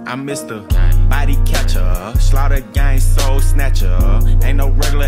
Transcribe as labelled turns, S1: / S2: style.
S1: I'm Mr. Body Catcher, Slaughter Gang Soul Snatcher. Ain't no regular